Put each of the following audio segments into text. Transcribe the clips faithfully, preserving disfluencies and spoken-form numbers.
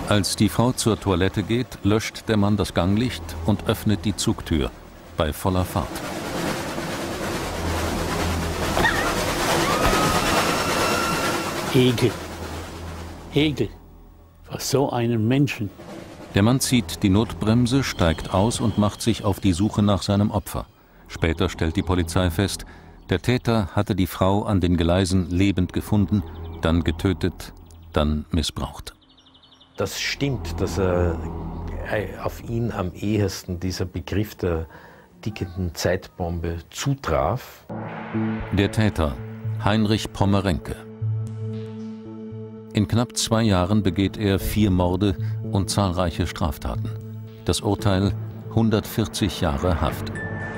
Als die Frau zur Toilette geht, löscht der Mann das Ganglicht und öffnet die Zugtür bei voller Fahrt. Ekel. Ekel. Vor so einem Menschen. Der Mann zieht die Notbremse, steigt aus und macht sich auf die Suche nach seinem Opfer. Später stellt die Polizei fest, der Täter hatte die Frau an den Gleisen lebend gefunden, dann getötet, dann missbraucht. Das stimmt, dass er auf ihn am ehesten dieser Begriff der tickenden Zeitbombe zutraf. Der Täter, Heinrich Pommerenke. In knapp zwei Jahren begeht er vier Morde und zahlreiche Straftaten. Das Urteil: hundertvierzig Jahre Haft.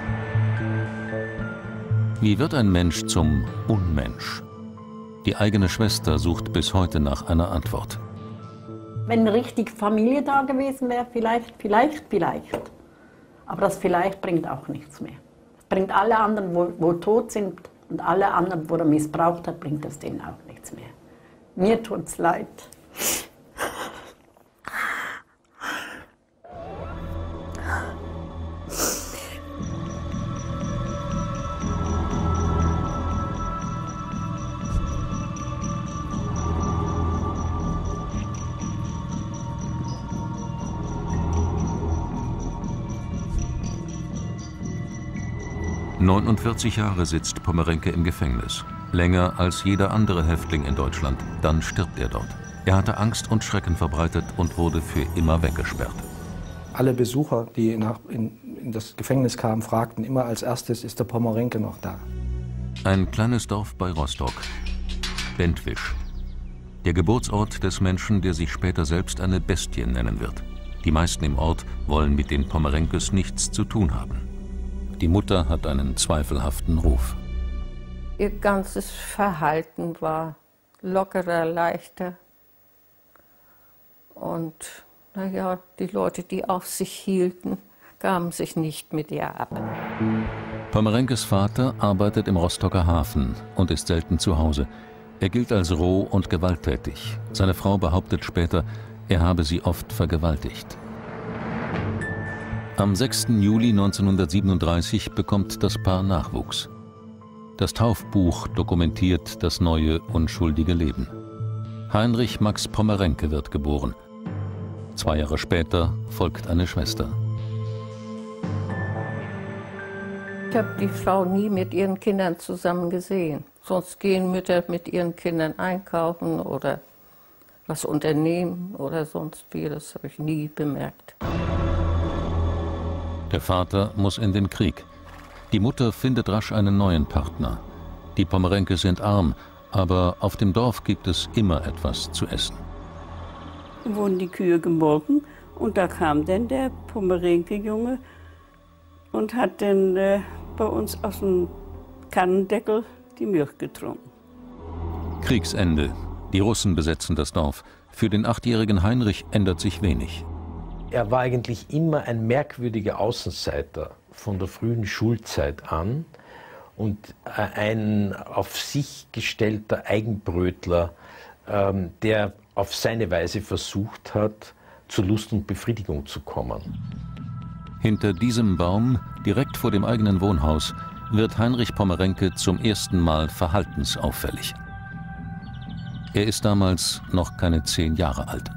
Wie wird ein Mensch zum Unmensch? Die eigene Schwester sucht bis heute nach einer Antwort. Wenn richtig Familie da gewesen wäre, vielleicht, vielleicht, vielleicht. Aber das vielleicht bringt auch nichts mehr. Es bringt alle anderen, wo, wo tot sind, und alle anderen, wo er missbraucht hat, bringt es denen auch nichts mehr. Mir tut's leid. neunundvierzig Jahre sitzt Pommerenke im Gefängnis. Länger als jeder andere Häftling in Deutschland. Dann stirbt er dort. Er hatte Angst und Schrecken verbreitet und wurde für immer weggesperrt. Alle Besucher, die nach, in, in das Gefängnis kamen, fragten immer als erstes: Ist der Pommerenke noch da? Ein kleines Dorf bei Rostock. Bentwisch. Der Geburtsort des Menschen, der sich später selbst eine Bestie nennen wird. Die meisten im Ort wollen mit den Pommerenkes nichts zu tun haben. Die Mutter hat einen zweifelhaften Ruf. Ihr ganzes Verhalten war lockerer, leichter. Und naja, die Leute, die auf sich hielten, gaben sich nicht mit ihr ab. Pommerenkes Vater arbeitet im Rostocker Hafen und ist selten zu Hause. Er gilt als roh und gewalttätig. Seine Frau behauptet später, er habe sie oft vergewaltigt. Am sechsten Juli neunzehnhundertsiebenunddreißig bekommt das Paar Nachwuchs. Das Taufbuch dokumentiert das neue, unschuldige Leben. Heinrich Max Pommerenke wird geboren. Zwei Jahre später folgt eine Schwester. Ich habe die Frau nie mit ihren Kindern zusammen gesehen. Sonst gehen Mütter mit ihren Kindern einkaufen oder was unternehmen oder sonst wie. Das habe ich nie bemerkt. Der Vater muss in den Krieg. Die Mutter findet rasch einen neuen Partner. Die Pommerenkes sind arm, aber auf dem Dorf gibt es immer etwas zu essen. Wurden die Kühe gemolken und da kam dann der Pommerenke-Junge und hat dann äh, bei uns aus dem Kannendeckel die Milch getrunken. Kriegsende. Die Russen besetzen das Dorf. Für den achtjährigen Heinrich ändert sich wenig. Er war eigentlich immer ein merkwürdiger Außenseiter von der frühen Schulzeit an und ein auf sich gestellter Eigenbrötler, ähm, der auf seine Weise versucht hat, zu Lust und Befriedigung zu kommen. Hinter diesem Baum, direkt vor dem eigenen Wohnhaus, wird Heinrich Pommerenke zum ersten Mal verhaltensauffällig. Er ist damals noch keine zehn Jahre alt.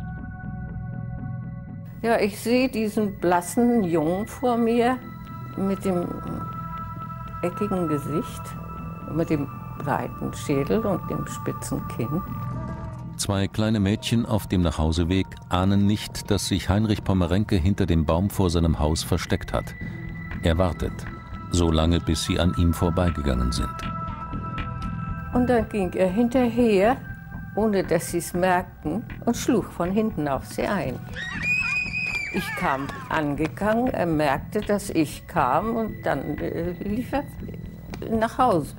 Ja, ich sehe diesen blassen Jungen vor mir mit dem eckigen Gesicht, mit dem breiten Schädel und dem spitzen Kinn. Zwei kleine Mädchen auf dem Nachhauseweg ahnen nicht, dass sich Heinrich Pommerenke hinter dem Baum vor seinem Haus versteckt hat. Er wartet, so lange, bis sie an ihm vorbeigegangen sind. Und dann ging er hinterher, ohne dass sie es merkten, und schlug von hinten auf sie ein. Ich kam angegangen, er merkte, dass ich kam, und dann äh, lief er nach Hause.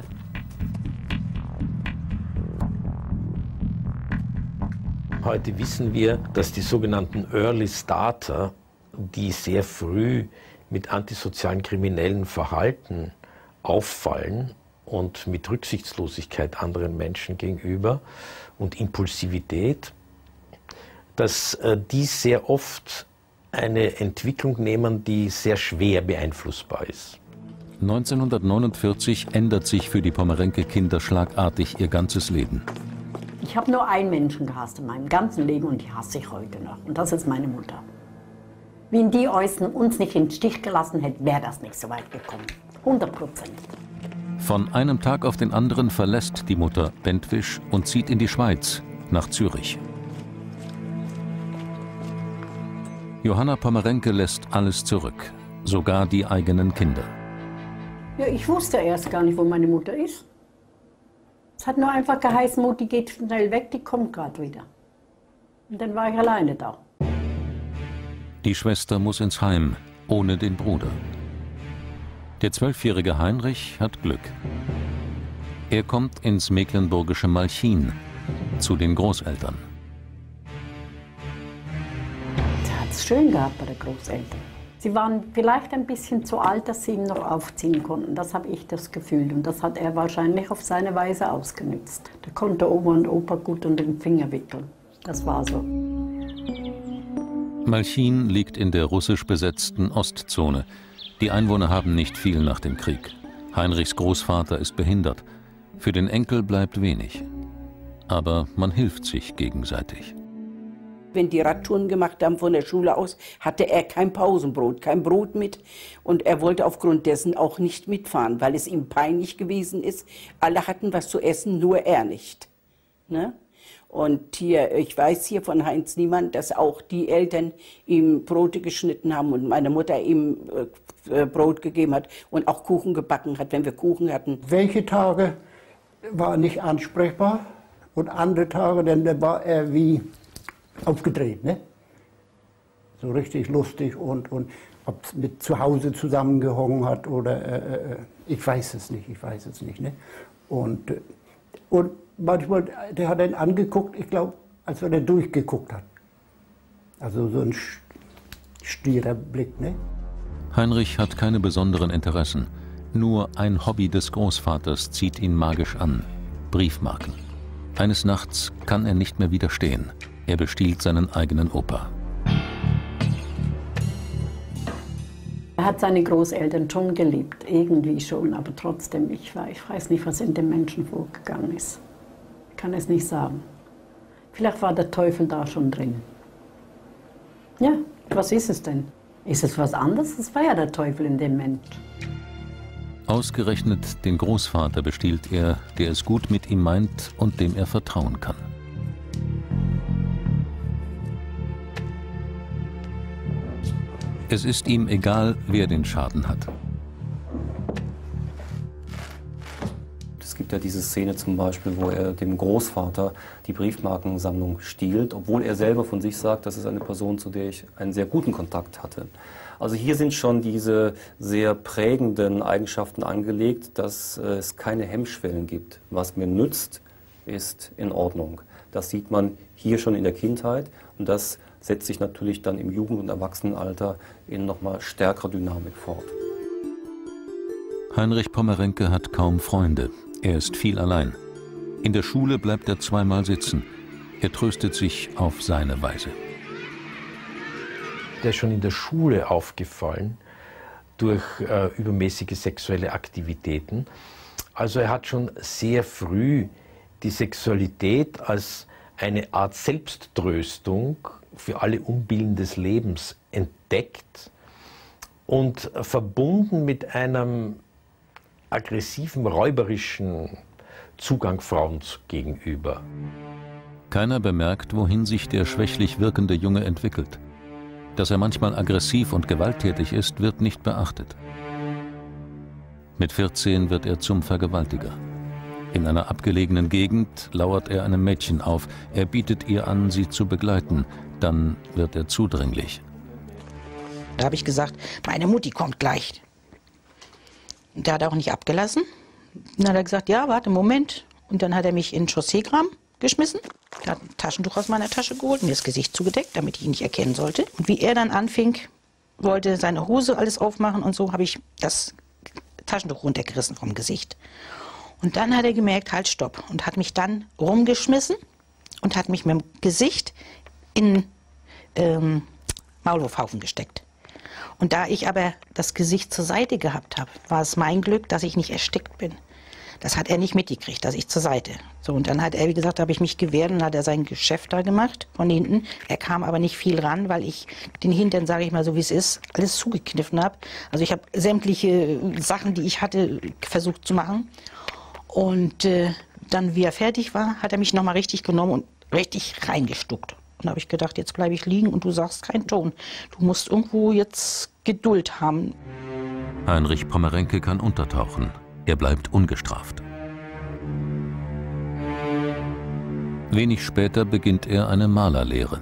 Heute wissen wir, dass die sogenannten Early Starter, die sehr früh mit antisozialen kriminellen Verhalten auffallen und mit Rücksichtslosigkeit anderen Menschen gegenüber und Impulsivität, dass äh, die sehr oft eine Entwicklung nehmen, die sehr schwer beeinflussbar ist. neunzehnhundertneunundvierzig ändert sich für die Pomerenke-Kinder schlagartig ihr ganzes Leben. Ich habe nur einen Menschen gehasst in meinem ganzen Leben und die hasse ich heute noch. Und das ist meine Mutter. Wenn die uns nicht im Stich gelassen hätte, wäre das nicht so weit gekommen. hundert Prozent. Von einem Tag auf den anderen verlässt die Mutter Bentwisch und zieht in die Schweiz, nach Zürich. Johanna Pomerenke lässt alles zurück, sogar die eigenen Kinder. Ja, ich wusste erst gar nicht, wo meine Mutter ist. Es hat nur einfach geheißen, Mutti geht schnell weg, die kommt gerade wieder. Und dann war ich alleine da. Die Schwester muss ins Heim, ohne den Bruder. Der zwölfjährige Heinrich hat Glück. Er kommt ins mecklenburgische Malchin, zu den Großeltern. Er hat es schön gehabt bei den Großeltern. Sie waren vielleicht ein bisschen zu alt, dass sie ihn noch aufziehen konnten. Das habe ich das Gefühl. Und das hat er wahrscheinlich auf seine Weise ausgenutzt. Da konnte Oma und Opa gut unter den Finger wickeln. Das war so. Malchin liegt in der russisch besetzten Ostzone. Die Einwohner haben nicht viel nach dem Krieg. Heinrichs Großvater ist behindert. Für den Enkel bleibt wenig. Aber man hilft sich gegenseitig. Wenn die Radtouren gemacht haben von der Schule aus, hatte er kein Pausenbrot, kein Brot mit. Und er wollte aufgrund dessen auch nicht mitfahren, weil es ihm peinlich gewesen ist. Alle hatten was zu essen, nur er nicht. Ne? Und hier, ich weiß hier von Heinz Niemann, dass auch die Eltern ihm Brote geschnitten haben und meine Mutter ihm äh, Brot gegeben hat und auch Kuchen gebacken hat, wenn wir Kuchen hatten. Welche Tage war nicht ansprechbar und andere Tage, dann war er wie aufgedreht, ne? So richtig lustig und, und ob es mit zu Hause zusammengehangen hat oder äh, ich weiß es nicht, ich weiß es nicht, ne? Und, und manchmal, der hat ihn angeguckt, ich glaube, als wenn er durchgeguckt hat. Also so ein stierer Blick, ne? Heinrich hat keine besonderen Interessen. Nur ein Hobby des Großvaters zieht ihn magisch an: Briefmarken. Eines Nachts kann er nicht mehr widerstehen. Er bestiehlt seinen eigenen Opa. Er hat seine Großeltern schon geliebt, irgendwie schon, aber trotzdem, ich, ich weiß nicht, was in dem Menschen vorgegangen ist. Ich kann es nicht sagen. Vielleicht war der Teufel da schon drin. Ja, was ist es denn? Ist es was anderes? Es war ja der Teufel in dem Mensch. Ausgerechnet den Großvater bestiehlt er, der es gut mit ihm meint und dem er vertrauen kann. Es ist ihm egal, wer den Schaden hat. Es gibt ja diese Szene zum Beispiel, wo er dem Großvater die Briefmarkensammlung stiehlt, obwohl er selber von sich sagt, das ist eine Person, zu der ich einen sehr guten Kontakt hatte. Also hier sind schon diese sehr prägenden Eigenschaften angelegt, dass es keine Hemmschwellen gibt. Was mir nützt, ist in Ordnung. Das sieht man hier schon in der Kindheit und das setzt sich natürlich dann im Jugend- und Erwachsenenalter in nochmal stärkerer Dynamik fort. Heinrich Pomerenke hat kaum Freunde. Er ist viel allein. In der Schule bleibt er zweimal sitzen. Er tröstet sich auf seine Weise. Der ist schon in der Schule aufgefallen durch äh, übermäßige sexuelle Aktivitäten. Also er hat schon sehr früh die Sexualität als eine Art Selbsttröstung für alle Unbillen des Lebens entdeckt und verbunden mit einem aggressiven, räuberischen Zugang Frauen gegenüber. Keiner bemerkt, wohin sich der schwächlich wirkende Junge entwickelt. Dass er manchmal aggressiv und gewalttätig ist, wird nicht beachtet. Mit vierzehn wird er zum Vergewaltiger. In einer abgelegenen Gegend lauert er einem Mädchen auf. Er bietet ihr an, sie zu begleiten. Dann wird er zudringlich. Da habe ich gesagt, meine Mutti kommt gleich. Und der hat auch nicht abgelassen. Dann hat er gesagt, ja, warte, Moment. Und dann hat er mich in den Chausseegraben geschmissen. Er hat ein Taschentuch aus meiner Tasche geholt, mir das Gesicht zugedeckt, damit ich ihn nicht erkennen sollte. Und wie er dann anfing, wollte seine Hose alles aufmachen und so, habe ich das Taschentuch runtergerissen vom Gesicht. Und dann hat er gemerkt, halt, stopp. Und hat mich dann rumgeschmissen und hat mich mit dem Gesicht in ähm, Maulwurfhaufen gesteckt. Und da ich aber das Gesicht zur Seite gehabt habe, war es mein Glück, dass ich nicht erstickt bin. Das hat er nicht mitgekriegt, dass ich zur Seite. So, und dann hat er, wie gesagt, habe ich mich gewehrt und hat er sein Geschäft da gemacht von hinten. Er kam aber nicht viel ran, weil ich den Hintern, sage ich mal so wie es ist, alles zugekniffen habe. Also ich habe sämtliche Sachen, die ich hatte, versucht zu machen. Und äh, dann, wie er fertig war, hat er mich nochmal richtig genommen und richtig reingestuckt. Und da habe ich gedacht, jetzt bleibe ich liegen und du sagst keinen Ton. Du musst irgendwo jetzt Geduld haben. Heinrich Pommerenke kann untertauchen. Er bleibt ungestraft. Wenig später beginnt er eine Malerlehre.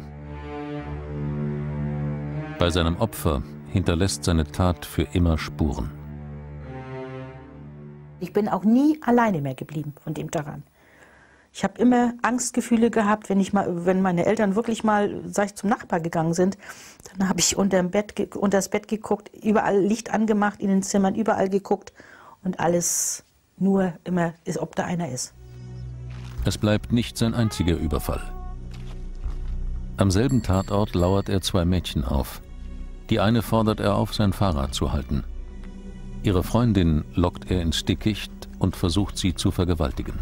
Bei seinem Opfer hinterlässt seine Tat für immer Spuren. Ich bin auch nie alleine mehr geblieben von dem Tag an. Ich habe immer Angstgefühle gehabt, wenn, ich mal, wenn meine Eltern wirklich mal, sag ich, zum Nachbar gegangen sind. Dann habe ich unter, Bett, unter das Bett geguckt, überall Licht angemacht, in den Zimmern, überall geguckt. Und alles nur immer, ist, ob da einer ist. Es bleibt nicht sein einziger Überfall. Am selben Tatort lauert er zwei Mädchen auf. Die eine fordert er auf, sein Fahrrad zu halten. Ihre Freundin lockt er ins Dickicht und versucht, sie zu vergewaltigen.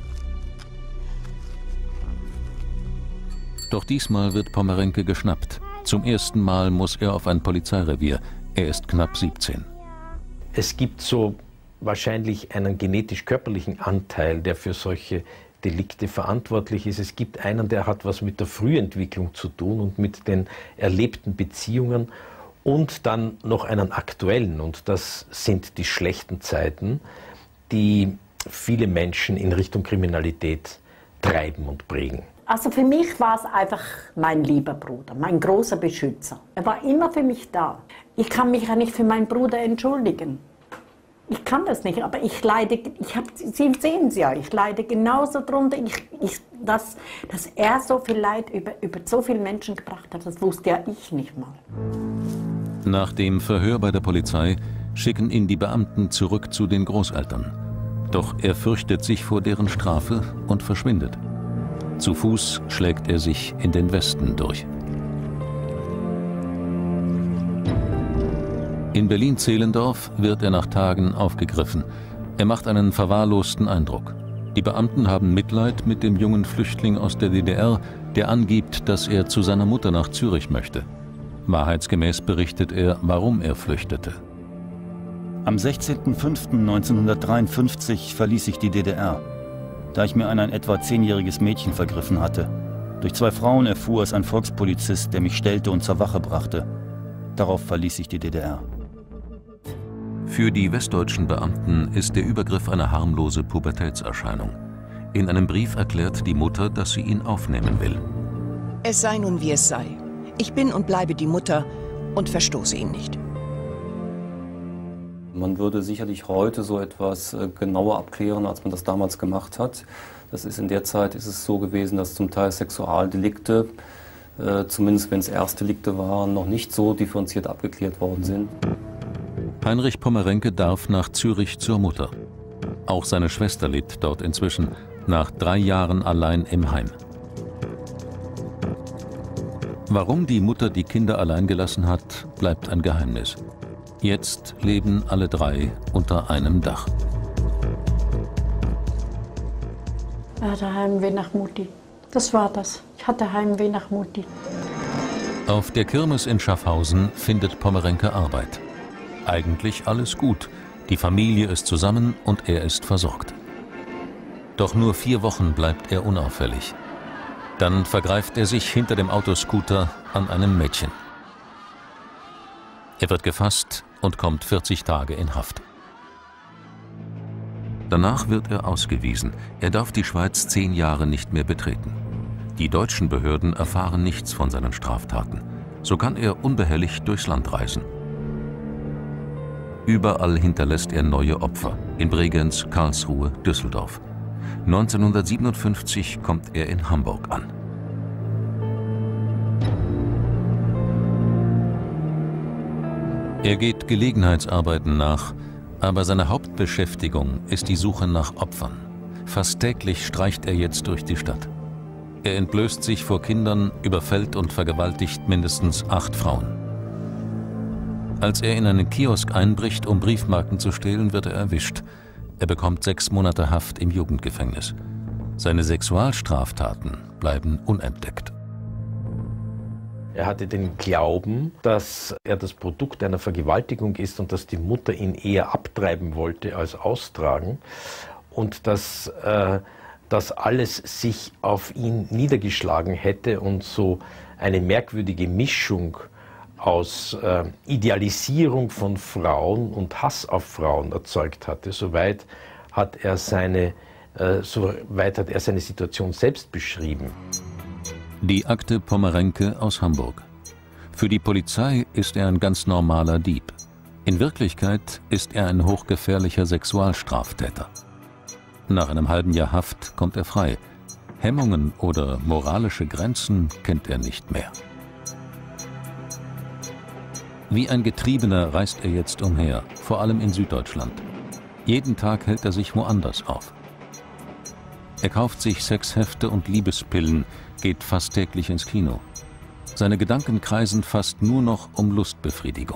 Doch diesmal wird Pommerenke geschnappt. Zum ersten Mal muss er auf ein Polizeirevier. Er ist knapp siebzehn. Es gibt so wahrscheinlich einen genetisch-körperlichen Anteil, der für solche Delikte verantwortlich ist. Es gibt einen, der hat was mit der Frühentwicklung zu tun und mit den erlebten Beziehungen und dann noch einen aktuellen, und das sind die schlechten Zeiten, die viele Menschen in Richtung Kriminalität treiben und prägen. Also für mich war es einfach mein lieber Bruder, mein großer Beschützer. Er war immer für mich da. Ich kann mich ja nicht für meinen Bruder entschuldigen. Ich kann das nicht, aber ich leide, ich hab, Sie sehen es ja, ich leide genauso darunter, ich, ich, dass, dass er so viel Leid über, über so viele Menschen gebracht hat, das wusste ja ich nicht mal. Nach dem Verhör bei der Polizei schicken ihn die Beamten zurück zu den Großeltern. Doch er fürchtet sich vor deren Strafe und verschwindet. Zu Fuß schlägt er sich in den Westen durch. In Berlin-Zehlendorf wird er nach Tagen aufgegriffen. Er macht einen verwahrlosten Eindruck. Die Beamten haben Mitleid mit dem jungen Flüchtling aus der D D R, der angibt, dass er zu seiner Mutter nach Zürich möchte. Wahrheitsgemäß berichtet er, warum er flüchtete. Am sechzehnten fünften neunzehnhundertdreiundfünfzig verließ ich die D D R, da ich mir an ein etwa zehnjähriges Mädchen vergriffen hatte. Durch zwei Frauen erfuhr es ein Volkspolizist, der mich stellte und zur Wache brachte. Darauf verließ ich die D D R. Für die westdeutschen Beamten ist der Übergriff eine harmlose Pubertätserscheinung. In einem Brief erklärt die Mutter, dass sie ihn aufnehmen will. Es sei nun, wie es sei. Ich bin und bleibe die Mutter und verstoße ihn nicht. Man würde sicherlich heute so etwas genauer abklären, als man das damals gemacht hat. Das ist in der Zeit ist es so gewesen, dass zum Teil Sexualdelikte, äh, zumindest wenn es Erstdelikte waren, noch nicht so differenziert abgeklärt worden sind. Heinrich Pommerenke darf nach Zürich zur Mutter. Auch seine Schwester lebt dort inzwischen, nach drei Jahren allein im Heim. Warum die Mutter die Kinder allein gelassen hat, bleibt ein Geheimnis. Jetzt leben alle drei unter einem Dach. Er hatte Heimweh nach Mutti. Das war das. Ich hatte Heimweh nach Mutti. Auf der Kirmes in Schaffhausen findet Pommerenke Arbeit. Eigentlich alles gut. Die Familie ist zusammen und er ist versorgt. Doch nur vier Wochen bleibt er unauffällig. Dann vergreift er sich hinter dem Autoscooter an einem Mädchen. Er wird gefasst und kommt vierzig Tage in Haft. Danach wird er ausgewiesen. Er darf die Schweiz zehn Jahre nicht mehr betreten. Die deutschen Behörden erfahren nichts von seinen Straftaten. So kann er unbehelligt durchs Land reisen. Überall hinterlässt er neue Opfer. In Bregenz, Karlsruhe, Düsseldorf. neunzehnhundertsiebenundfünfzig kommt er in Hamburg an. Er geht Gelegenheitsarbeiten nach, aber seine Hauptbeschäftigung ist die Suche nach Opfern. Fast täglich streicht er jetzt durch die Stadt. Er entblößt sich vor Kindern, überfällt und vergewaltigt mindestens acht Frauen. Als er in einen Kiosk einbricht, um Briefmarken zu stehlen, wird er erwischt. Er bekommt sechs Monate Haft im Jugendgefängnis. Seine Sexualstraftaten bleiben unentdeckt. Er hatte den Glauben, dass er das Produkt einer Vergewaltigung ist und dass die Mutter ihn eher abtreiben wollte als austragen und dass äh, das alles sich auf ihn niedergeschlagen hätte und so eine merkwürdige Mischung aus äh, Idealisierung von Frauen und Hass auf Frauen erzeugt hatte. Soweit hat er seine, äh, soweit hat er seine Situation selbst beschrieben. Die Akte Pomerenke aus Hamburg. Für die Polizei ist er ein ganz normaler Dieb. In Wirklichkeit ist er ein hochgefährlicher Sexualstraftäter. Nach einem halben Jahr Haft kommt er frei. Hemmungen oder moralische Grenzen kennt er nicht mehr. Wie ein Getriebener reist er jetzt umher, vor allem in Süddeutschland. Jeden Tag hält er sich woanders auf. Er kauft sich Sexhefte und Liebespillen, geht fast täglich ins Kino. Seine Gedanken kreisen fast nur noch um Lustbefriedigung.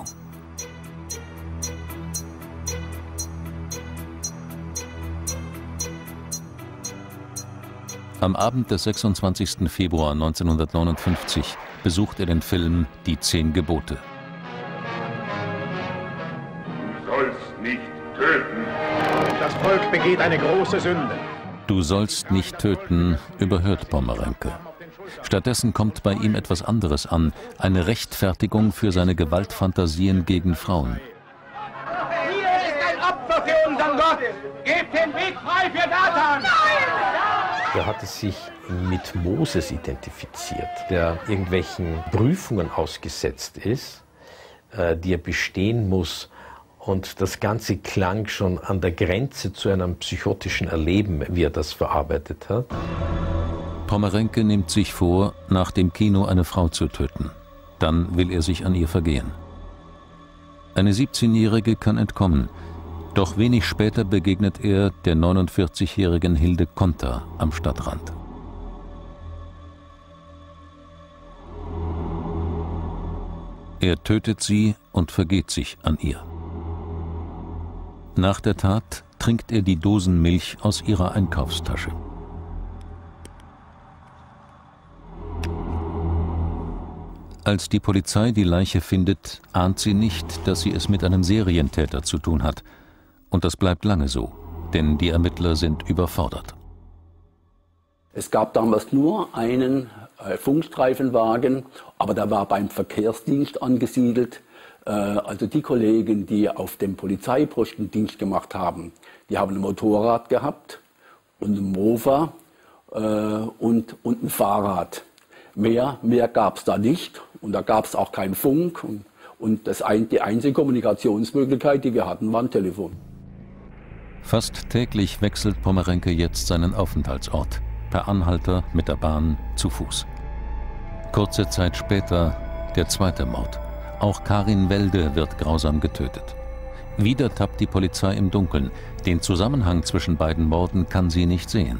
Am Abend des sechsundzwanzigsten Februar neunzehnhundertneunundfünfzig besucht er den Film Die Zehn Gebote. Du sollst nicht töten. Das Volk begeht eine große Sünde. Du sollst nicht töten, überhört Pomerenke. Stattdessen kommt bei ihm etwas anderes an, eine Rechtfertigung für seine Gewaltfantasien gegen Frauen. Hier ist ein Opfer für unseren Gott. Gebt den Weg frei für Satan. Er hatte sich mit Moses identifiziert, der irgendwelchen Prüfungen ausgesetzt ist, die er bestehen muss. Und das Ganze klang schon an der Grenze zu einem psychotischen Erleben, wie er das verarbeitet hat. Pomerenke nimmt sich vor, nach dem Kino eine Frau zu töten. Dann will er sich an ihr vergehen. Eine siebzehnjährige kann entkommen. Doch wenig später begegnet er der neunundvierzigjährigen Hilde Konter am Stadtrand. Er tötet sie und vergeht sich an ihr. Nach der Tat trinkt er die Dosen Milch aus ihrer Einkaufstasche. Als die Polizei die Leiche findet, ahnt sie nicht, dass sie es mit einem Serientäter zu tun hat. Und das bleibt lange so, denn die Ermittler sind überfordert. Es gab damals nur einen äh, Funkstreifenwagen, aber der war beim Verkehrsdienst angesiedelt. Äh, also die Kollegen, die auf dem Polizeiposten Dienst gemacht haben, die haben ein Motorrad gehabt und ein Mofa äh, und, und ein Fahrrad. Mehr, mehr gab es da nicht und da gab es auch keinen Funk. Und, und das ein, die einzige Kommunikationsmöglichkeit, die wir hatten, war ein Telefon. Fast täglich wechselt Pomerenke jetzt seinen Aufenthaltsort. Per Anhalter, mit der Bahn, zu Fuß. Kurze Zeit später der zweite Mord. Auch Karin Welde wird grausam getötet. Wieder tappt die Polizei im Dunkeln. Den Zusammenhang zwischen beiden Morden kann sie nicht sehen.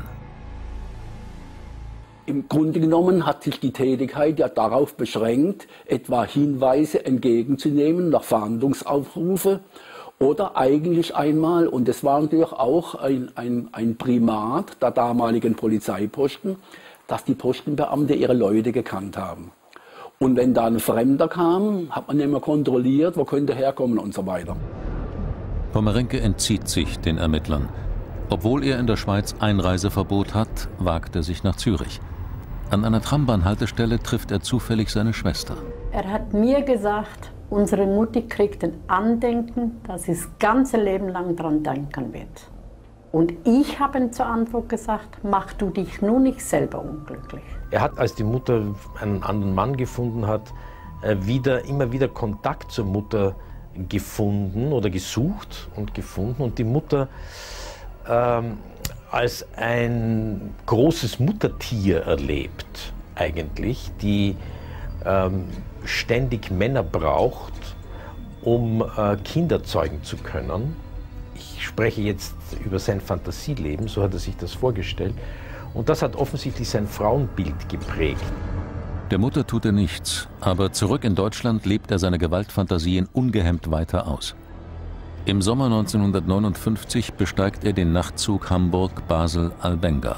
Im Grunde genommen hat sich die Tätigkeit ja darauf beschränkt, etwa Hinweise entgegenzunehmen nach Fahndungsaufrufe oder eigentlich einmal, und das war natürlich auch ein, ein, ein Primat der damaligen Polizeiposten, dass die Postenbeamte ihre Leute gekannt haben. Und wenn da ein Fremder kam, hat man immer kontrolliert, wo könnte er herkommen und so weiter. Pomerenke entzieht sich den Ermittlern. Obwohl er in der Schweiz Einreiseverbot hat, wagt er sich nach Zürich. An einer Trambahnhaltestelle trifft er zufällig seine Schwester. Er hat mir gesagt, unsere Mutti kriegt ein Andenken, dass sie das ganze Leben lang daran denken wird. Und ich habe ihm zur Antwort gesagt, mach du dich nur nicht selber unglücklich. Er hat, als die Mutter einen anderen Mann gefunden hat, wieder, immer wieder Kontakt zur Mutter gefunden oder gesucht und gefunden. Und die Mutter ähm, als ein großes Muttertier erlebt, eigentlich, die ähm, ständig Männer braucht, um äh, Kinder zeugen zu können. Ich spreche jetzt über sein Fantasieleben, so hat er sich das vorgestellt. Und das hat offensichtlich sein Frauenbild geprägt. Der Mutter tut er nichts, aber zurück in Deutschland lebt er seine Gewaltfantasien ungehemmt weiter aus. Im Sommer neunzehnhundertneunundfünfzig besteigt er den Nachtzug Hamburg-Basel-Albenga.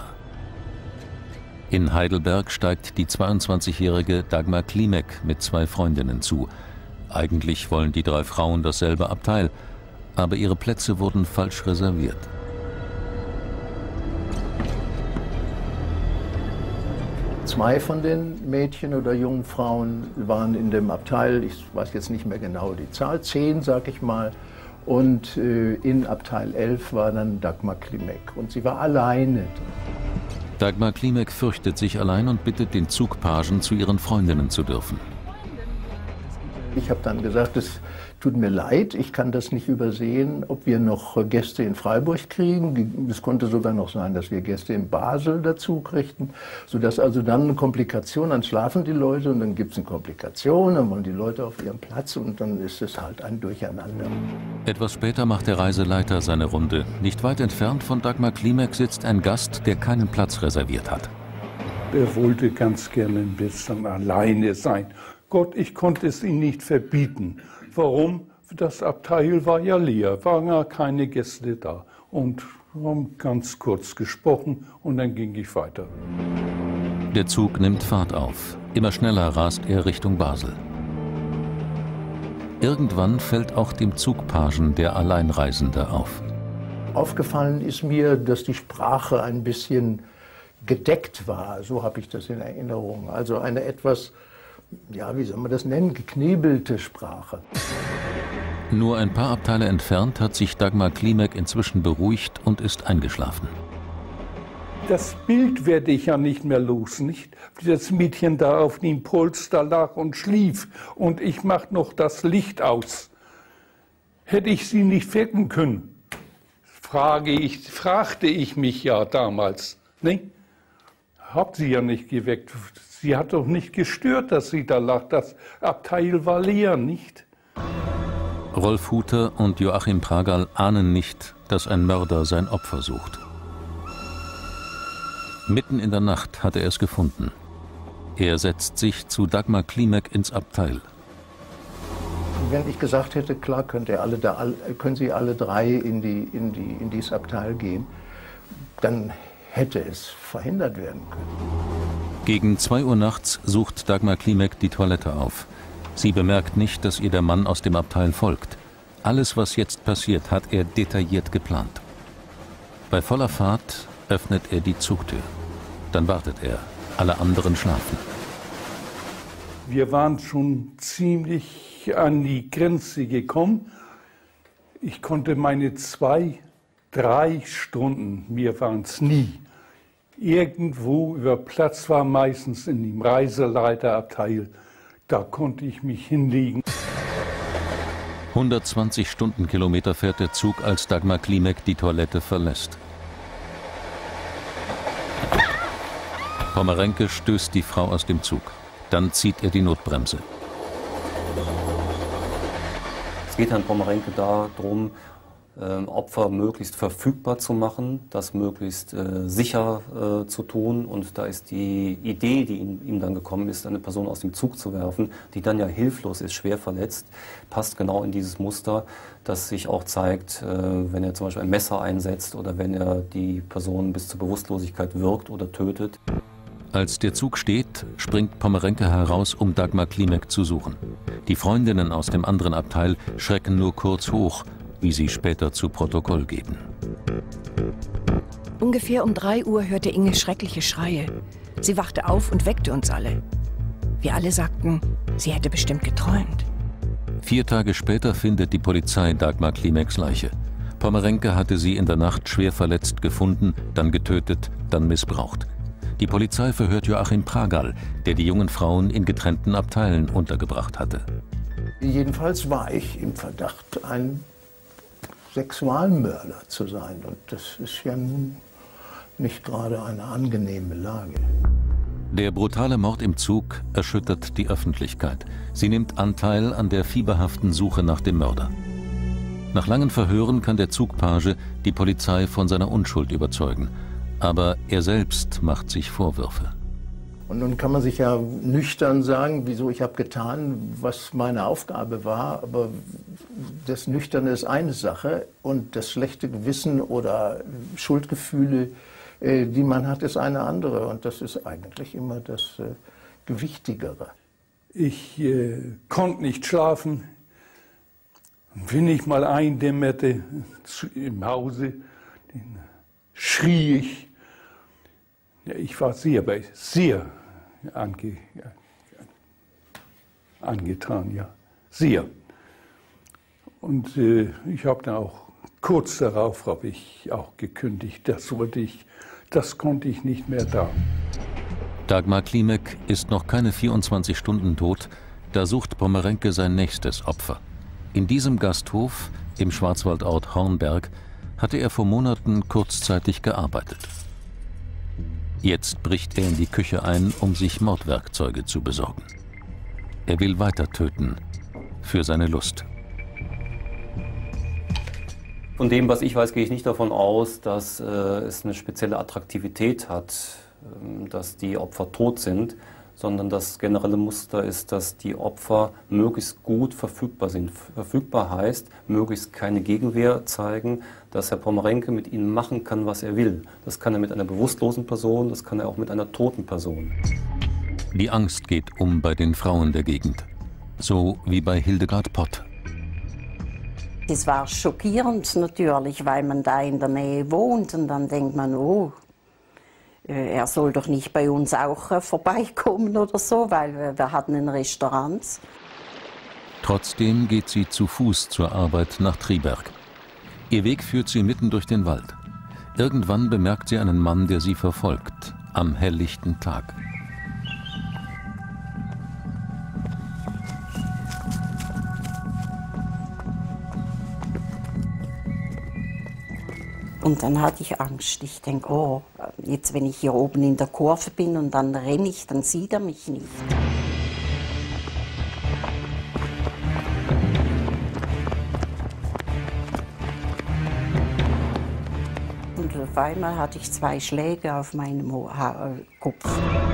In Heidelberg steigt die zweiundzwanzigjährige Dagmar Klimek mit zwei Freundinnen zu. Eigentlich wollen die drei Frauen dasselbe Abteil, aber ihre Plätze wurden falsch reserviert. Zwei von den Mädchen oder jungen Frauen waren in dem Abteil, ich weiß jetzt nicht mehr genau die Zahl, zehn, sag ich mal. Und äh, in Abteil elf war dann Dagmar Klimek. Und sie war alleine. Dagmar Klimek fürchtet sich allein und bittet den Zugpagen, zu ihren Freundinnen zu dürfen. Ich habe dann gesagt, es tut mir leid, ich kann das nicht übersehen, ob wir noch Gäste in Freiburg kriegen. Es konnte sogar noch sein, dass wir Gäste in Basel dazu kriegten, sodass also dann eine Komplikation, dann schlafen die Leute und dann gibt es eine Komplikation, dann wollen die Leute auf ihren Platz und dann ist es halt ein Durcheinander. Etwas später macht der Reiseleiter seine Runde. Nicht weit entfernt von Dagmar Klimek sitzt ein Gast, der keinen Platz reserviert hat. Er wollte ganz gerne ein bisschen alleine sein. Gott, ich konnte es ihm nicht verbieten. Warum? Das Abteil war ja leer, waren ja keine Gäste da. Und wir haben ganz kurz gesprochen und dann ging ich weiter. Der Zug nimmt Fahrt auf. Immer schneller rast er Richtung Basel. Irgendwann fällt auch dem Zugpagen der Alleinreisende auf. Aufgefallen ist mir, dass die Sprache ein bisschen gedeckt war. So habe ich das in Erinnerung. Also eine etwas, ja, wie soll man das nennen, geknebelte Sprache. Nur ein paar Abteile entfernt hat sich Dagmar Klimek inzwischen beruhigt und ist eingeschlafen. Das Bild werde ich ja nicht mehr los, nicht? Wie das Mädchen da auf dem Polster lag und schlief und ich mach noch das Licht aus. Hätte ich sie nicht wecken können? Frage ich, fragte ich mich ja damals, nicht? Hab sie ja nicht geweckt. Sie hat doch nicht gestört, dass sie da lag. Das Abteil war leer, nicht? Rolf Huter und Joachim Pragal ahnen nicht, dass ein Mörder sein Opfer sucht. Mitten in der Nacht hat er es gefunden. Er setzt sich zu Dagmar Klimek ins Abteil. Wenn ich gesagt hätte, klar, könnt ihr alle da, können Sie alle drei in, die, in, die, in dieses Abteil gehen, dann hätte es verhindert werden können. Gegen zwei Uhr nachts sucht Dagmar Klimek die Toilette auf. Sie bemerkt nicht, dass ihr der Mann aus dem Abteil folgt. Alles, was jetzt passiert, hat er detailliert geplant. Bei voller Fahrt öffnet er die Zugtür. Dann wartet er. Alle anderen schlafen. Wir waren schon ziemlich an die Grenze gekommen. Ich konnte meine zwei, drei Stunden, mir waren es nie, irgendwo über Platz war, meistens in dem Reiseleiterabteil. Da konnte ich mich hinlegen. hundertzwanzig Stundenkilometer fährt der Zug, als Dagmar Klimek die Toilette verlässt. Pomerenke stößt die Frau aus dem Zug. Dann zieht er die Notbremse. Es geht Herrn Pomerenke darum, äh, Opfer möglichst verfügbar zu machen, das möglichst äh, sicher äh, zu tun. Und da ist die Idee, die ihm, ihm dann gekommen ist, eine Person aus dem Zug zu werfen, die dann ja hilflos ist, schwer verletzt, passt genau in dieses Muster, das sich auch zeigt, äh, wenn er zum Beispiel ein Messer einsetzt oder wenn er die Person bis zur Bewusstlosigkeit wirkt oder tötet. Als der Zug steht, springt Pomerenke heraus, um Dagmar Klimek zu suchen. Die Freundinnen aus dem anderen Abteil schrecken nur kurz hoch, wie sie später zu Protokoll geben. Ungefähr um drei Uhr hörte Inge schreckliche Schreie. Sie wachte auf und weckte uns alle. Wir alle sagten, sie hätte bestimmt geträumt. Vier Tage später findet die Polizei Dagmar Klimeks Leiche. Pomerenke hatte sie in der Nacht schwer verletzt gefunden, dann getötet, dann missbraucht. Die Polizei verhört Joachim Pragal, der die jungen Frauen in getrennten Abteilen untergebracht hatte. Jedenfalls war ich im Verdacht, ein Sexualmörder zu sein. Und das ist ja nun nicht gerade eine angenehme Lage. Der brutale Mord im Zug erschüttert die Öffentlichkeit. Sie nimmt Anteil an der fieberhaften Suche nach dem Mörder. Nach langen Verhören kann der Zugpage die Polizei von seiner Unschuld überzeugen. Aber er selbst macht sich Vorwürfe. Und nun kann man sich ja nüchtern sagen, wieso ich habe getan, was meine Aufgabe war, aber das Nüchterne ist eine Sache und das schlechte Gewissen oder Schuldgefühle, äh, die man hat, ist eine andere und das ist eigentlich immer das äh, Gewichtigere. Ich äh, konnte nicht schlafen. Wenn ich mal eindämmerte zu, im Hause, dann schrie ich. Ja, ich war sehr, sehr ange, angetan, ja, sehr. Und äh, ich habe dann auch, kurz darauf habe ich auch gekündigt, das wollte ich, das konnte ich nicht mehr da. Dagmar Klimek ist noch keine vierundzwanzig Stunden tot, da sucht Pomerenke sein nächstes Opfer. In diesem Gasthof im Schwarzwaldort Hornberg hatte er vor Monaten kurzzeitig gearbeitet. Jetzt bricht er in die Küche ein, um sich Mordwerkzeuge zu besorgen. Er will weiter töten, für seine Lust. Von dem, was ich weiß, gehe ich nicht davon aus, dass äh, es eine spezielle Attraktivität hat, äh, dass die Opfer tot sind, sondern das generelle Muster ist, dass die Opfer möglichst gut verfügbar sind. Verfügbar heißt, möglichst keine Gegenwehr zeigen, dass Herr Pomerenke mit ihnen machen kann, was er will. Das kann er mit einer bewusstlosen Person, das kann er auch mit einer toten Person. Die Angst geht um bei den Frauen der Gegend, so wie bei Hildegard Pott. Es war schockierend natürlich, weil man da in der Nähe wohnt und dann denkt man, oh, er soll doch nicht bei uns auch äh, vorbeikommen oder so, weil wir, wir hatten ein Restaurant. Trotzdem geht sie zu Fuß zur Arbeit nach Triberg. Ihr Weg führt sie mitten durch den Wald. Irgendwann bemerkt sie einen Mann, der sie verfolgt, am helllichten Tag. Und dann hatte ich Angst. Ich denke, oh, jetzt wenn ich hier oben in der Kurve bin und dann renne ich, dann sieht er mich nicht. Und auf einmal hatte ich zwei Schläge auf meinem Kopf.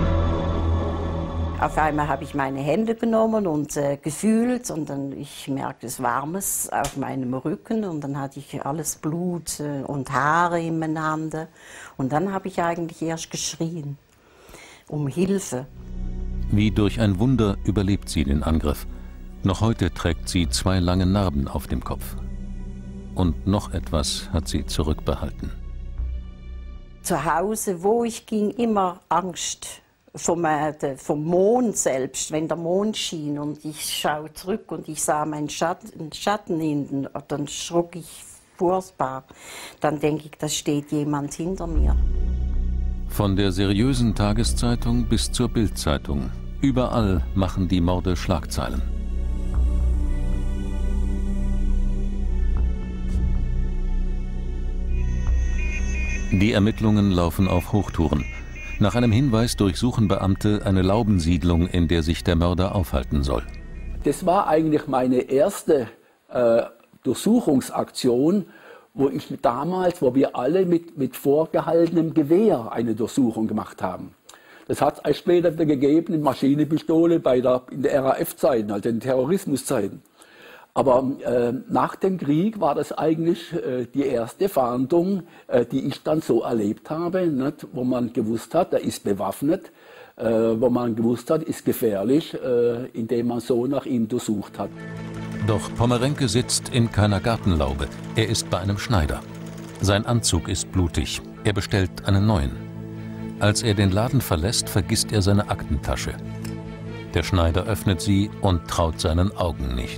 Auf einmal habe ich meine Hände genommen und äh, gefühlt und dann ich merkte es Warmes auf meinem Rücken und dann hatte ich alles Blut äh, und Haare in meinen Händen und dann habe ich eigentlich erst geschrien um Hilfe. Wie durch ein Wunder überlebt sie den Angriff. Noch heute trägt sie zwei lange Narben auf dem Kopf. Und noch etwas hat sie zurückbehalten. Zu Hause, wo ich ging, immer Angst. Vom, äh, vom Mond selbst, wenn der Mond schien und ich schaue zurück und ich sah meinen Schatten, Schatten hinten, dann schrock ich furchtbar. Dann denke ich, da steht jemand hinter mir. Von der seriösen Tageszeitung bis zur Bild-Zeitung. Überall machen die Morde Schlagzeilen. Die Ermittlungen laufen auf Hochtouren. Nach einem Hinweis durchsuchen Beamte eine Laubensiedlung, in der sich der Mörder aufhalten soll. Das war eigentlich meine erste äh, Durchsuchungsaktion, wo ich damals, wo wir alle mit, mit vorgehaltenem Gewehr eine Durchsuchung gemacht haben. Das hat es später gegeben in Maschinenpistole bei der, in der R A F-Zeiten, also in Terrorismuszeiten. Aber äh, nach dem Krieg war das eigentlich äh, die erste Fahndung, äh, die ich dann so erlebt habe, nicht? Wo man gewusst hat, er ist bewaffnet, äh, wo man gewusst hat, ist gefährlich, äh, indem man so nach ihm durchsucht hat. Doch Pomerenke sitzt in keiner Gartenlaube, er ist bei einem Schneider. Sein Anzug ist blutig, er bestellt einen neuen. Als er den Laden verlässt, vergisst er seine Aktentasche. Der Schneider öffnet sie und traut seinen Augen nicht.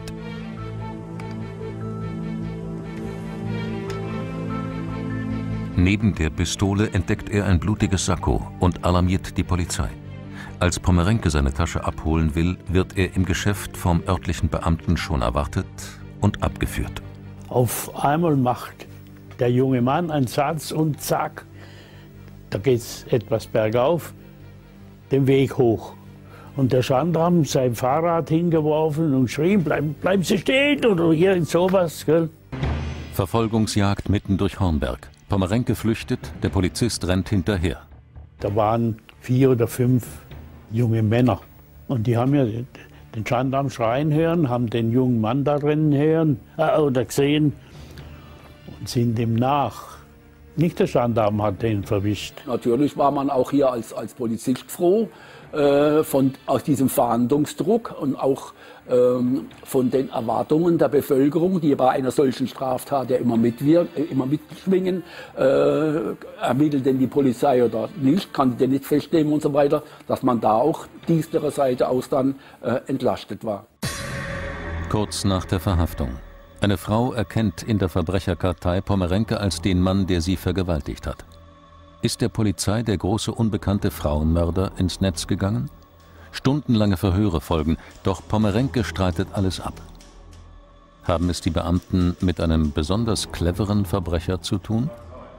Neben der Pistole entdeckt er ein blutiges Sakko und alarmiert die Polizei. Als Pomerenke seine Tasche abholen will, wird er im Geschäft vom örtlichen Beamten schon erwartet und abgeführt. Auf einmal macht der junge Mann einen Satz und zack, da geht es etwas bergauf, den Weg hoch. Und der Gendarm sein Fahrrad hingeworfen und schrie, bleiben, bleiben Sie stehen oder irgend sowas. Gell? Verfolgungsjagd mitten durch Hornberg. Pomerenke flüchtet, der Polizist rennt hinterher. Da waren vier oder fünf junge Männer. Und die haben ja den Gendarm schreien hören, haben den jungen Mann da rennen hören äh, oder gesehen und sind dem nach. Nicht der Gendarm hat den verwischt. Natürlich war man auch hier als, als Polizist froh äh, von, aus diesem Fahndungsdruck und auch ähm, von den Erwartungen der Bevölkerung, die bei einer solchen Straftat ja immer, mitwirken, äh, immer mitschwingen. Äh, ermittelt denn die Polizei oder nicht, kann die denn nicht festnehmen und so weiter, dass man da auch dienstlicher Seite aus dann äh, entlastet war. Kurz nach der Verhaftung. Eine Frau erkennt in der Verbrecherkartei Pomerenke als den Mann, der sie vergewaltigt hat. Ist der Polizei der große unbekannte Frauenmörder ins Netz gegangen? Stundenlange Verhöre folgen, doch Pomerenke streitet alles ab. Haben es die Beamten mit einem besonders cleveren Verbrecher zu tun?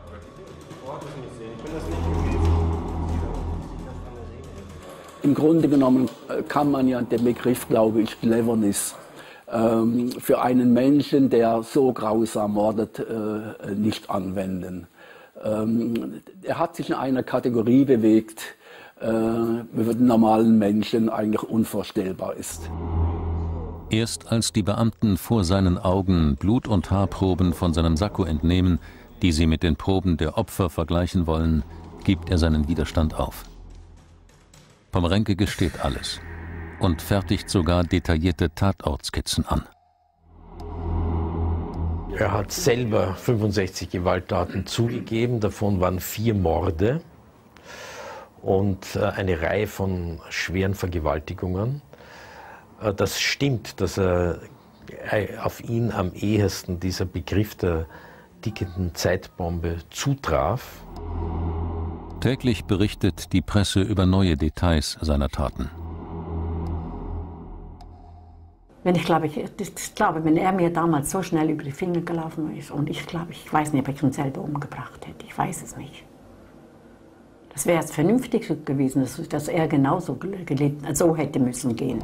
Im Grunde genommen kann man ja den Begriff, glaube ich, Cleverness ähm, für einen Menschen, der so grausam mordet, äh, nicht anwenden. Ähm, er hat sich in einer Kategorie bewegt, äh, wie für den normalen Menschen eigentlich unvorstellbar ist. Erst als die Beamten vor seinen Augen Blut- und Haarproben von seinem Sakko entnehmen, die sie mit den Proben der Opfer vergleichen wollen, gibt er seinen Widerstand auf. Pomerenke gesteht alles und fertigt sogar detaillierte Tatortskizzen an. Er hat selber fünfundsechzig Gewalttaten zugegeben, davon waren vier Morde und eine Reihe von schweren Vergewaltigungen. Das stimmt, dass er auf ihn am ehesten dieser Begriff der tickenden Zeitbombe zutraf. Täglich berichtet die Presse über neue Details seiner Taten. Wenn ich glaube, ich, ich glaube, wenn er mir damals so schnell über die Finger gelaufen ist und ich glaube, ich weiß nicht, ob ich ihn selber umgebracht hätte. Ich weiß es nicht. Das wäre das Vernünftigste gewesen, dass, dass er genauso gelebt, so hätte müssen gehen.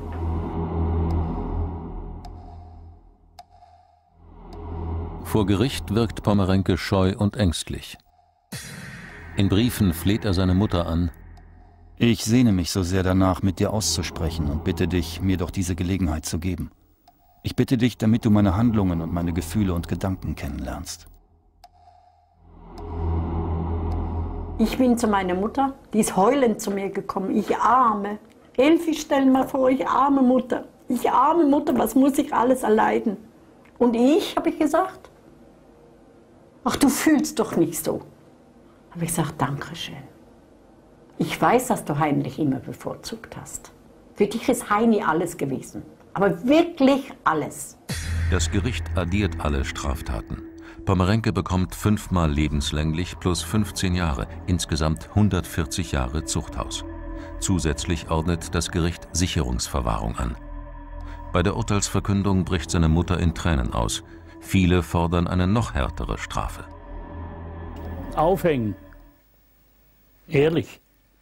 Vor Gericht wirkt Pomerenke scheu und ängstlich. In Briefen fleht er seine Mutter an. Ich sehne mich so sehr danach, mit dir auszusprechen und bitte dich, mir doch diese Gelegenheit zu geben. Ich bitte dich, damit du meine Handlungen und meine Gefühle und Gedanken kennenlernst. Ich bin zu meiner Mutter, die ist heulend zu mir gekommen. Ich arme. Elfi, stell mal vor, ich arme Mutter. Ich arme Mutter, was muss ich alles erleiden? Und ich, habe ich gesagt, ach, du fühlst doch nicht so. Habe ich gesagt, danke schön. Ich weiß, dass du Heinrich immer bevorzugt hast. Für dich ist Heini alles gewesen. Aber wirklich alles. Das Gericht addiert alle Straftaten. Pomerenke bekommt fünfmal lebenslänglich plus fünfzehn Jahre, insgesamt hundertvierzig Jahre Zuchthaus. Zusätzlich ordnet das Gericht Sicherungsverwahrung an. Bei der Urteilsverkündung bricht seine Mutter in Tränen aus. Viele fordern eine noch härtere Strafe. Aufhängen. Ehrlich.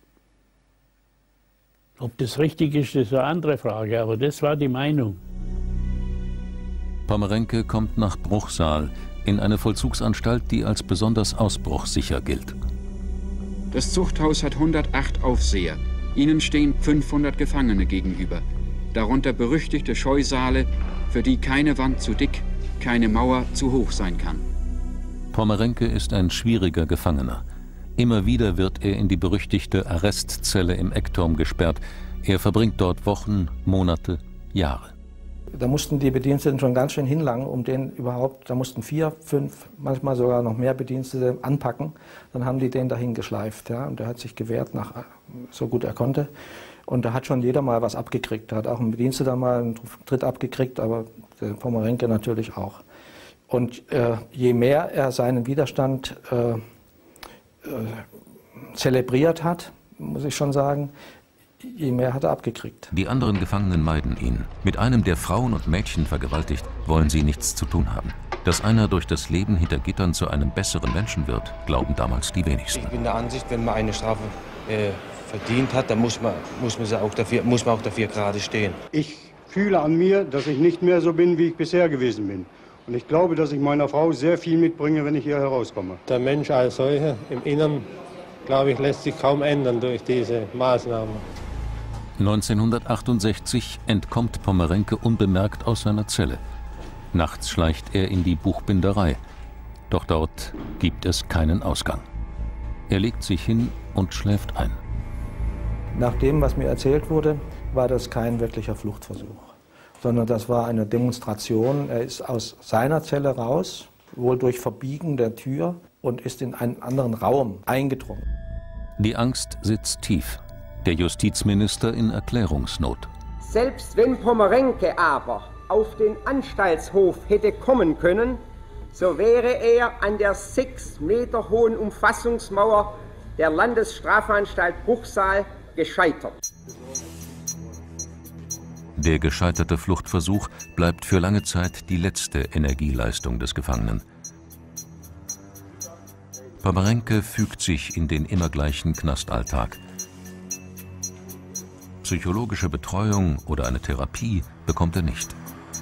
Ob das richtig ist, ist eine andere Frage, aber das war die Meinung. Pomerenke kommt nach Bruchsal in eine Vollzugsanstalt, die als besonders ausbruchssicher gilt. Das Zuchthaus hat hundertacht Aufseher. Ihnen stehen fünfhundert Gefangene gegenüber. Darunter berüchtigte Scheusale, für die keine Wand zu dick, keine Mauer zu hoch sein kann. Pomerenke ist ein schwieriger Gefangener. Immer wieder wird er in die berüchtigte Arrestzelle im Eckturm gesperrt. Er verbringt dort Wochen, Monate, Jahre. Da mussten die Bediensteten schon ganz schön hinlangen, um den überhaupt, da mussten vier, fünf, manchmal sogar noch mehr Bedienstete anpacken. Dann haben die den dahin geschleift. Ja, und der hat sich gewehrt, nach, so gut er konnte. Und da hat schon jeder mal was abgekriegt. Da hat auch ein Bediensteter mal einen Tritt abgekriegt, aber der Pomerenke natürlich auch. Und äh, je mehr er seinen Widerstand äh, äh, zelebriert hat, muss ich schon sagen, je mehr hat er abgekriegt. Die anderen Gefangenen meiden ihn. Mit einem, der Frauen und Mädchen vergewaltigt, wollen sie nichts zu tun haben. Dass einer durch das Leben hinter Gittern zu einem besseren Menschen wird, glauben damals die wenigsten. Ich bin der Ansicht, wenn man eine Strafe äh, verdient hat, dann muss man, muss, man auch dafür, muss man auch dafür gerade stehen. Ich fühle an mir, dass ich nicht mehr so bin, wie ich bisher gewesen bin. Und ich glaube, dass ich meiner Frau sehr viel mitbringe, wenn ich hier herauskomme. Der Mensch als solcher im Inneren, glaube ich, lässt sich kaum ändern durch diese Maßnahmen. neunzehnhundertachtundsechzig entkommt Pommerenke unbemerkt aus seiner Zelle. Nachts schleicht er in die Buchbinderei. Doch dort gibt es keinen Ausgang. Er legt sich hin und schläft ein. Nach dem, was mir erzählt wurde, war das kein wirklicher Fluchtversuch, sondern das war eine Demonstration. Er ist aus seiner Zelle raus, wohl durch Verbiegen der Tür, und ist in einen anderen Raum eingedrungen. Die Angst sitzt tief. Der Justizminister in Erklärungsnot. Selbst wenn Pommerenke aber auf den Anstaltshof hätte kommen können, so wäre er an der sechs Meter hohen Umfassungsmauer der Landesstrafanstalt Bruchsal gescheitert. Der gescheiterte Fluchtversuch bleibt für lange Zeit die letzte Energieleistung des Gefangenen. Pommerenke fügt sich in den immer gleichen Knastalltag. Psychologische Betreuung oder eine Therapie bekommt er nicht.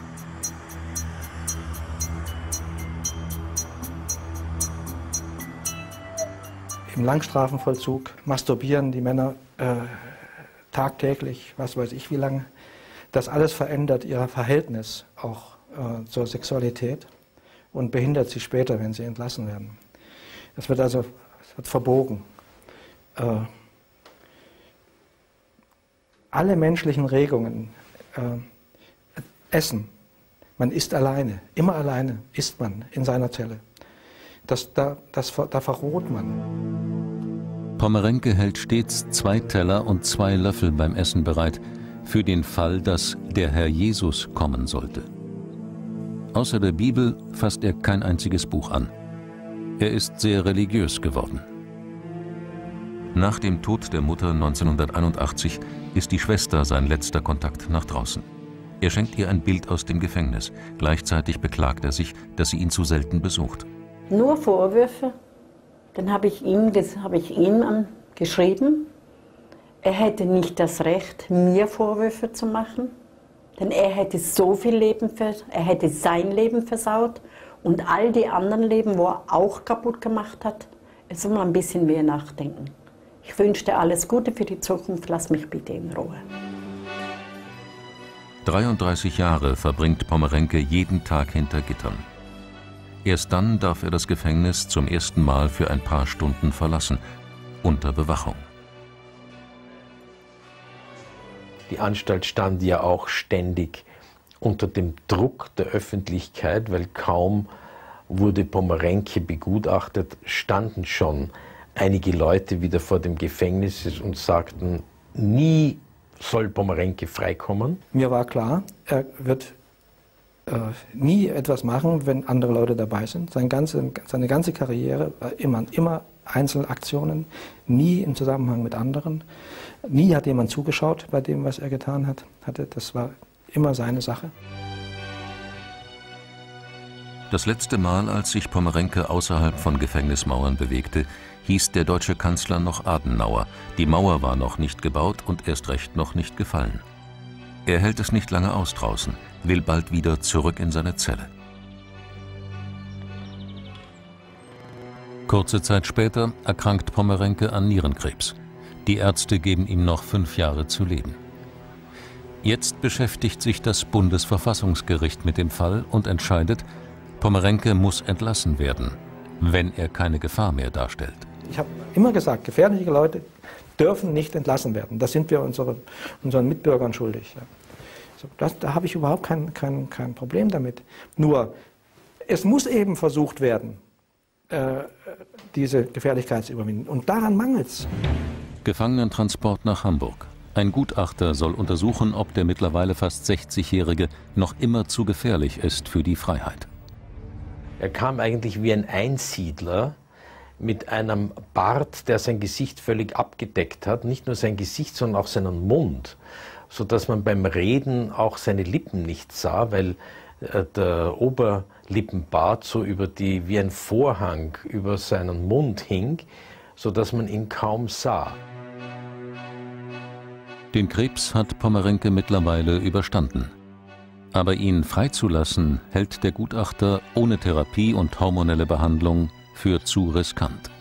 Im Langstrafenvollzug masturbieren die Männer äh, tagtäglich, was weiß ich wie lange. Das alles verändert ihr Verhältnis auch äh, zur Sexualität und behindert sie später, wenn sie entlassen werden. Es wird also es wird verbogen. Äh, alle menschlichen Regungen, äh, Essen, man isst alleine, immer alleine isst man in seiner Zelle. Das, da, das, da verroht man. Pommerenke hält stets zwei Teller und zwei Löffel beim Essen bereit, für den Fall, dass der Herr Jesus kommen sollte. Außer der Bibel fasst er kein einziges Buch an. Er ist sehr religiös geworden. Nach dem Tod der Mutter neunzehnhunderteinundachtzig ist die Schwester sein letzter Kontakt nach draußen. Er schenkt ihr ein Bild aus dem Gefängnis. Gleichzeitig beklagt er sich, dass sie ihn zu selten besucht. Nur Vorwürfe. Dann habe ich ihm, das habe ich ihm geschrieben. Er hätte nicht das Recht, mir Vorwürfe zu machen, denn er hätte so viel Leben, er hätte sein Leben versaut und all die anderen Leben, wo er auch kaputt gemacht hat. Es soll mal ein bisschen mehr nachdenken. Ich wünsche dir alles Gute für die Zukunft, lass mich bitte in Ruhe. dreiunddreißig Jahre verbringt Pommerenke jeden Tag hinter Gittern. Erst dann darf er das Gefängnis zum ersten Mal für ein paar Stunden verlassen, unter Bewachung. Die Anstalt stand ja auch ständig unter dem Druck der Öffentlichkeit, weil kaum wurde Pommerenke begutachtet, standen schon einige Leute wieder vor dem Gefängnis und sagten, nie soll Pommerenke freikommen. Mir war klar, er wird äh, nie etwas machen, wenn andere Leute dabei sind. Seine ganze, seine ganze Karriere war immer, immer Einzelaktionen, nie im Zusammenhang mit anderen. Nie hat jemand zugeschaut bei dem, was er getan hat, hatte. Das war immer seine Sache. Das letzte Mal, als sich Pommerenke außerhalb von Gefängnismauern bewegte, hieß der deutsche Kanzler noch Adenauer. Die Mauer war noch nicht gebaut und erst recht noch nicht gefallen. Er hält es nicht lange aus draußen, will bald wieder zurück in seine Zelle. Kurze Zeit später erkrankt Pommerenke an Nierenkrebs. Die Ärzte geben ihm noch fünf Jahre zu leben. Jetzt beschäftigt sich das Bundesverfassungsgericht mit dem Fall und entscheidet, Pommerenke muss entlassen werden, wenn er keine Gefahr mehr darstellt. Ich habe immer gesagt, gefährliche Leute dürfen nicht entlassen werden. Das sind wir unsere, unseren Mitbürgern schuldig. Ja. So, das, da habe ich überhaupt kein, kein, kein Problem damit. Nur, es muss eben versucht werden, äh, diese Gefährlichkeit zu überwinden. Und daran mangelt es. Gefangenentransport nach Hamburg. Ein Gutachter soll untersuchen, ob der mittlerweile fast sechzigjährige noch immer zu gefährlich ist für die Freiheit. Er kam eigentlich wie ein Einsiedler mit einem Bart, der sein Gesicht völlig abgedeckt hat. Nicht nur sein Gesicht, sondern auch seinen Mund, sodass man beim Reden auch seine Lippen nicht sah, weil äh, der Oberlippenbart so über die, wie ein Vorhang über seinen Mund hing, sodass man ihn kaum sah. Den Krebs hat Pommerenke mittlerweile überstanden. Aber ihn freizulassen, hält der Gutachter ohne Therapie und hormonelle Behandlung für zu riskant.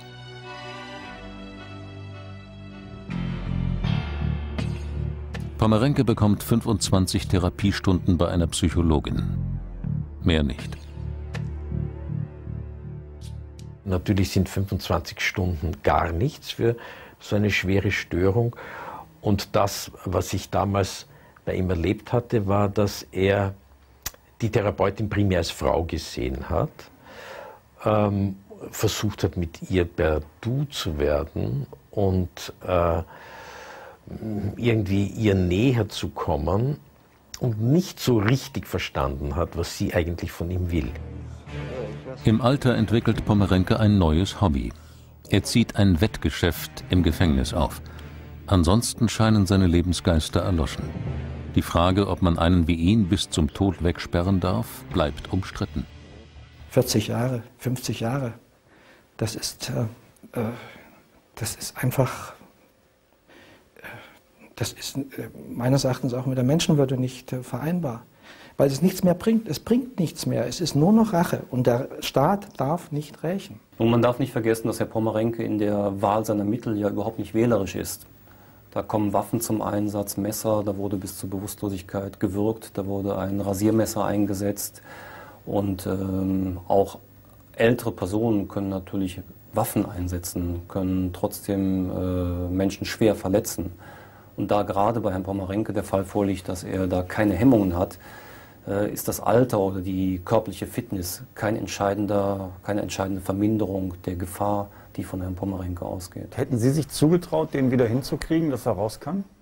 Pomerenke bekommt fünfundzwanzig Therapiestunden bei einer Psychologin. Mehr nicht. Natürlich sind fünfundzwanzig Stunden gar nichts für so eine schwere Störung. Und das, was ich damals bei ihm erlebt hatte, war, dass er die Therapeutin primär als Frau gesehen hat, ähm, versucht hat, mit ihr per Du zu werden und äh, irgendwie ihr näher zu kommen und nicht so richtig verstanden hat, was sie eigentlich von ihm will. Im Alter entwickelt Pomerenke ein neues Hobby. Er zieht ein Wettgeschäft im Gefängnis auf. Ansonsten scheinen seine Lebensgeister erloschen. Die Frage, ob man einen wie ihn bis zum Tod wegsperren darf, bleibt umstritten. vierzig Jahre, fünfzig Jahre, das ist, äh, das ist einfach, äh, das ist äh, meines Erachtens auch mit der Menschenwürde nicht äh, vereinbar. Weil es nichts mehr bringt. Es bringt nichts mehr. Es ist nur noch Rache. Und der Staat darf nicht rächen. Und man darf nicht vergessen, dass Herr Pomerenke in der Wahl seiner Mittel ja überhaupt nicht wählerisch ist. Da kommen Waffen zum Einsatz, Messer, da wurde bis zur Bewusstlosigkeit gewürgt, da wurde ein Rasiermesser eingesetzt. Und ähm, auch ältere Personen können natürlich Waffen einsetzen, können trotzdem äh, Menschen schwer verletzen. Und da gerade bei Herrn Pomerenke der Fall vorliegt, dass er da keine Hemmungen hat, ist das Alter oder die körperliche Fitness kein entscheidender, keine entscheidende Verminderung der Gefahr, die von Herrn Pomerenke ausgeht. Hätten Sie sich zugetraut, den wieder hinzukriegen, dass er raus kann?